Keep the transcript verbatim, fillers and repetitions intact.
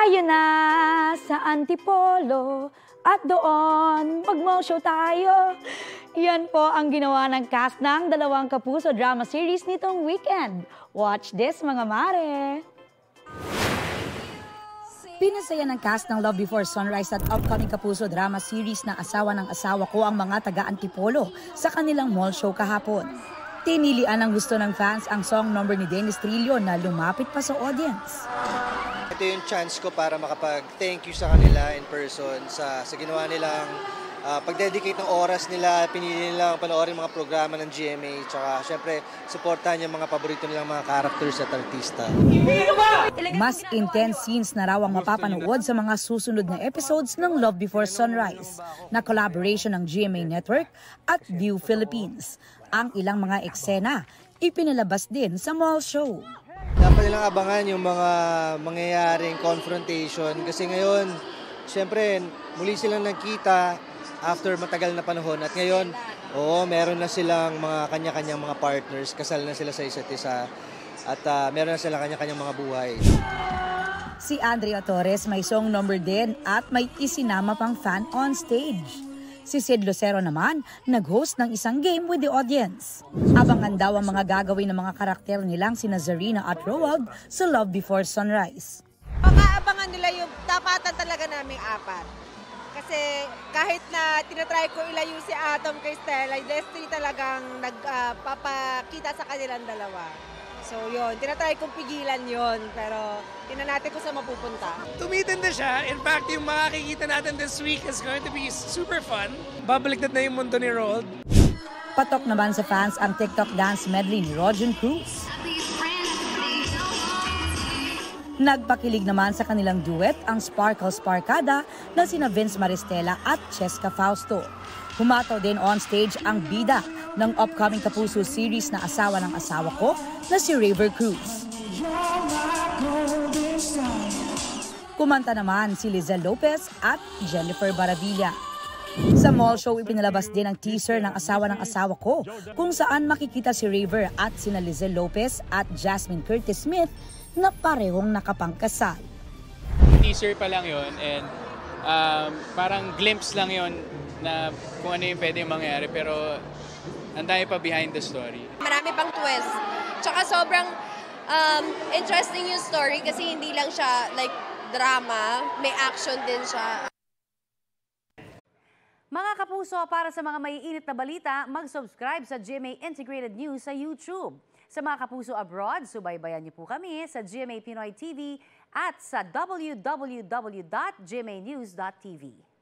Tayo na sa Antipolo at doon mag-mall show tayo. Yan po ang ginawa ng cast ng dalawang Kapuso drama series nitong weekend. Watch this, mga mare! Pinasaya ng cast ng Love Before Sunrise at upcoming Kapuso drama series na Asawa ng Asawa Ko ang mga taga-Antipolo sa kanilang mall show kahapon. Tinilian ng gusto ng fans ang song number ni Dennis Trillo na lumapit pa sa audience. Ito yung chance ko para makapag-thank you sa kanila in person sa, sa ginawa nilang uh, pag-dedicate ng oras nila, pinili nilang panoorin mga programa ng G M A, tsaka syempre supportahan yung mga paborito nilang mga characters at artista. Mas intense scenes na raw ang mapapanood sa mga susunod na episodes ng Love Before Sunrise na collaboration ng G M A Network at View Philippines. Ang ilang mga eksena ipinalabas din sa mall show. Dapat nilang abangan yung mga mangyayaring confrontation kasi ngayon, syempre, muli silang nagkita after matagal na panahon at ngayon, oo, meron na silang mga kanya-kanyang mga partners, kasal na sila sa isa't isa at uh, meron na sila kanya-kanyang mga buhay. Si Andrea Torres may song number din at may isinama pang fan on stage. Si Sid Lucero naman, nag-host ng isang game with the audience. Abangan daw ang mga gagawin ng mga karakter nilang sina Zarina at Roald sa Love Before Sunrise. Pag-aabangan nila yung tapatan talaga naming apat. Kasi kahit na tinatry ko ilayo si Atom kay Stella, Destiny talagang nagpapakita uh, sa kanilang dalawa. So yun, tinatry kong pigilan yun, pero tingnan natin kung saan mapupunta. Tumitinda siya. In fact, yung makikita natin this week is going to be super fun. Babaliktad na yung mundo ni Roald. Patok naman sa fans ang TikTok dance medley ni Rojan Cruz. Nagpakilig naman sa kanilang duet ang Sparkle Sparkada na sina Vince Maristela at Cheska Fausto. Humataw din on stage ang bida ng upcoming Kapuso series na Asawa ng Asawa Ko na si Raver Cruz. Kumanta naman si Lizelle Lopez at Jennifer Baravilla. Sa mall show, ipinalabas din ang teaser ng Asawa ng Asawa Ko kung saan makikita si Raver at sina Lizelle Lopez at Jasmine Curtis Smith na parehong nakapangkasal. Teaser pa lang yon and um, parang glimpse lang yon na kung ano yung pwede mangyari, pero ang dami pa behind the story. Marami pang twist. Tsaka sobrang um, interesting yung story kasi hindi lang siya like drama, may action din siya. Mga Kapuso, para sa mga maiinit na balita, mag-subscribe sa G M A Integrated News sa YouTube. Sa mga Kapuso abroad, subaybayan niyo po kami sa G M A Pinoy T V at sa w w w dot g m a news dot t v.